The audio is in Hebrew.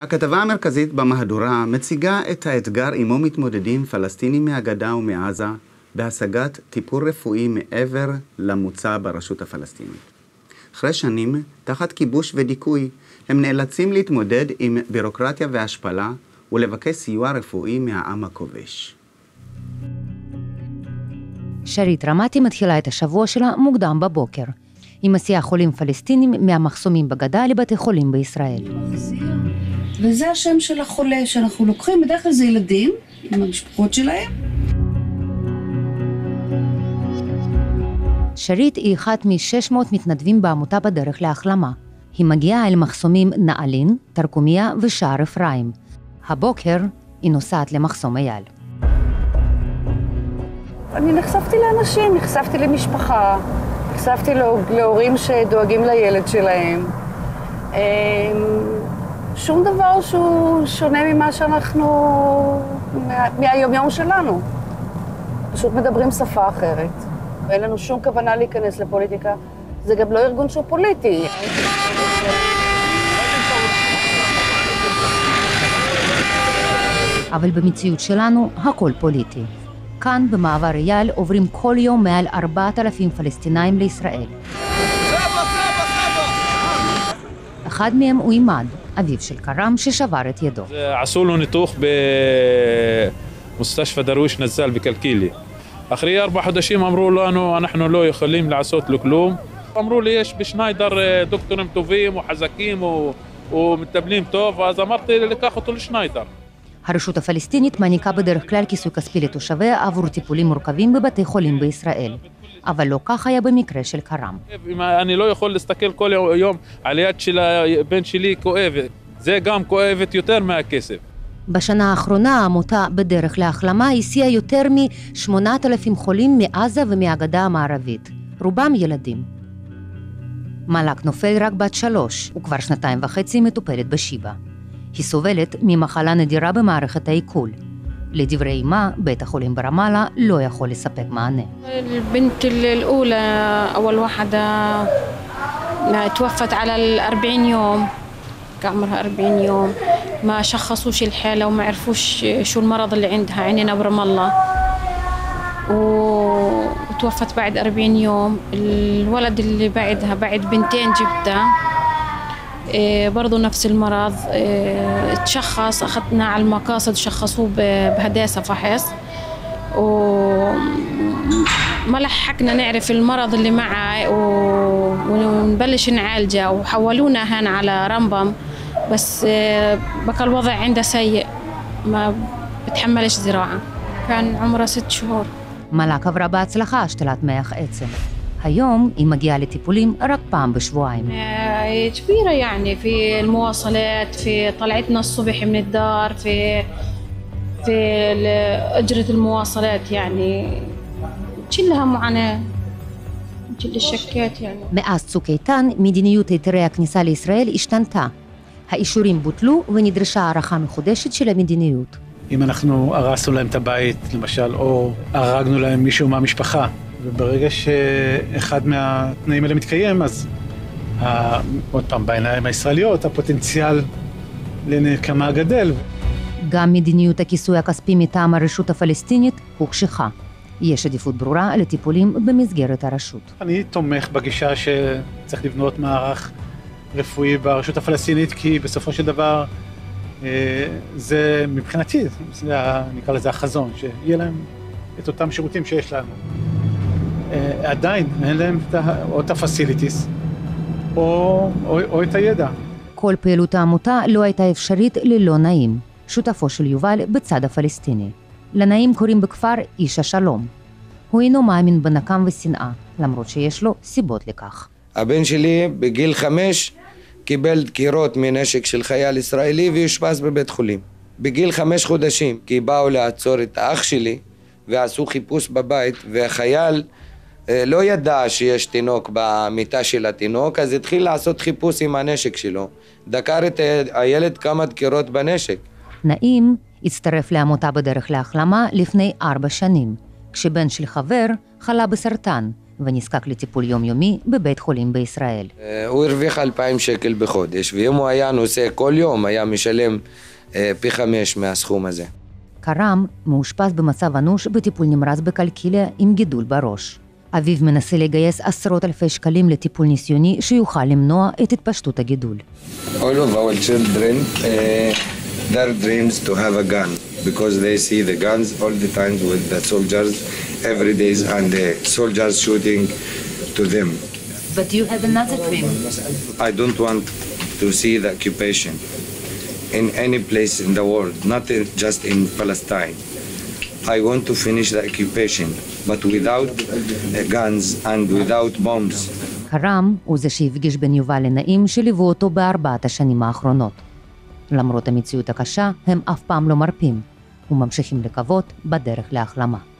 הכתבה המרכזית במהדורה מציגה את האתגר עמו מתמודדים פלסטינים מהגדה ומעזה בהשגת טיפול רפואי מעבר למוצע ברשות הפלסטינית. אחרי שנים, תחת כיבוש ודיכוי, הם נאלצים להתמודד עם בירוקרטיה והשפלה ולבקש סיוע רפואי מהעם הכובש. שרית רמתי מתחילה את השבוע שלה מוקדם בבוקר. היא מסיעה חולים פלסטינים מהמחסומים בגדה לבתי חולים בישראל. וזה השם של החולה שאנחנו לוקחים, בדרך כלל זה ילדים עם המשפחות שלהם. שרית היא אחת מ-600 מתנדבים בעמותה בדרך להחלמה. היא מגיעה אל מחסומים נעלין, תרקומיה ושער אפרים. הבוקר היא נוסעת למחסום אייל. אני נחשפתי לאנשים, נחשפתי למשפחה, נחשפתי להורים שדואגים לילד שלהם. שום דבר שהוא שונה ממה שאנחנו, מהיום-יום שלנו. פשוט מדברים שפה אחרת. ואין לנו שום כוונה להיכנס לפוליטיקה. זה גם לא ארגון שהוא פוליטי. אבל במציאות שלנו הכל פוליטי. כאן במעבר אייל עוברים כל יום מעל 4,000 פלסטינאים לישראל. אחד מהם הוא אימד, אביו של קרם ששבר את ידו. עשו לו ניתוח במוסטשפא דרוויש נזל בקלקילי. אחרי 4 חודשים אמרו לנו, אנחנו לא יכולים לעשות לו כלום. אמרו לי, יש בשניידר דוקטורים טובים וחזקים ומטפלים טוב, אז אמרתי לקח אותו לשניידר. הרשות הפלסטינית מעניקה בדרך כלל כיסוי כספי לתושביה עבור טיפולים מורכבים בבתי חולים בישראל. אבל לא כך היה במקרה של קרם. אני לא יכול להסתכל כל יום על יד של הבן שלי כואבת. זה גם כואבת יותר מהכסף. בשנה האחרונה העמותה בדרך להחלמה הסיעה יותר מ-8,000 חולים מעזה ומהגדה המערבית. רובם ילדים. מלאק נופל רק בת 3, וכבר 2.5 מטופלת בשיבא. היא סובלת ממחלה נדירה במערכת העיכול. לדברי אמה, בית החולים ברמאללה לא יכול לספק מענה. البنت الأولى أول واحدة توفت على 40 يوم عمرها 40 يوم ما شخصوش الحالة وما عرفوش شو المرض اللي عندها عندنا برام الله وتوفت بعد 40 يوم. الولد اللي بعدها بعد 2 جبتها برضو نفس المرض تشخص أخذنا على المقاصد شخصوه بهداسة فحص وما لحقنا نعرف المرض اللي معه ونبلش نعالجه وحولونا هنا على رمبم بس بقى الوضع عنده سيء ما بتحملش زراعة. كان عمره 6 شهور. מלאק עברה בהצלחה השתלת מח עצם. היום היא מגיעה לטיפולים רק פעם בשבועיים. كبيرة يعني في المواصلات في طلعتنا الصبح من الدار في أجرة المواصلات يعني كلها معاناة كل الشكات يعني. מאז צוק איתן מדיניות היתרי הכניסה לישראל השתנתה. האישורים בוטלו ונדרשה הערכה מחודשת של המדיניות. אם אנחנו הרסנו להם את הבית למשל או הרגנו להם מישהו מהמשפחה וברגע שאחד מהתנאים האלה מתקיים, אז עוד פעם, בעיניים הישראליות, הפוטנציאל לנקמה גדל. גם מדיניות הכיסוי הכספי מטעם הרשות הפלסטינית הוקשחה. יש עדיפות ברורה לטיפולים במסגרת הרשות. אני תומך בגישה שצריך לבנות מערך רפואי ברשות הפלסטינית, כי בסופו של דבר זה מבחינתי, נקרא לזה החזון, שיהיה להם את אותם שירותים שיש לנו. עדיין אין להם או את הפסיליטיס או את הידע. כל פעילות העמותה לא הייתה אפשרית ללא נעים, שותפו של יובל בצד הפלסטיני. לנעים קוראים בכפר איש השלום. הוא אינו מאמין בנקם ושנאה, למרות שיש לו סיבות לכך. הבן שלי בגיל 5 קיבל דקירות מנשק של חייל ישראלי ויושפז בבית חולים. בגיל 5 חודשים, כי באו לעצור את האח שלי ועשו חיפוש בבית, והחייל לא ידע שיש תינוק במיטה של התינוק, אז התחיל לעשות חיפוש עם הנשק שלו. דקר את הילד כמה דקירות בנשק. נעים הצטרף לעמותה בדרך להחלמה לפני 4 שנים, כשבן של חבר חלה בסרטן, ונזקק לטיפול יומיומי בבית חולים בישראל. הוא הרוויח 2,000 שקל בחודש, ואם הוא היה נוסע כל יום, היה משלם פי 5 מהסכום הזה. קרם מאושפז במצב אנוש בטיפול נמרץ בקלקיליה עם גידול בראש. אביו מנסה לגייס עשרות אלפי שקלים לטיפול ניסיוני שיוכל למנוע את התפשטות הגידול. All of our children, their dreams to have a gun, because they see the guns all the time with the soldiers every day and the soldiers shooting to them. But you have another dream. I don't want to see the occupation in any place in the world, not just in Palestine. I want to finish the occupation, but without guns and without bombs. קרם הוא זה שהפגיש בין יובל לנעים שליוו אותו ב4 השנים האחרונות. למרות המציאות הקשה, הם אף פעם לא מרפים וממשיכים לקוות בדרך להחלמה.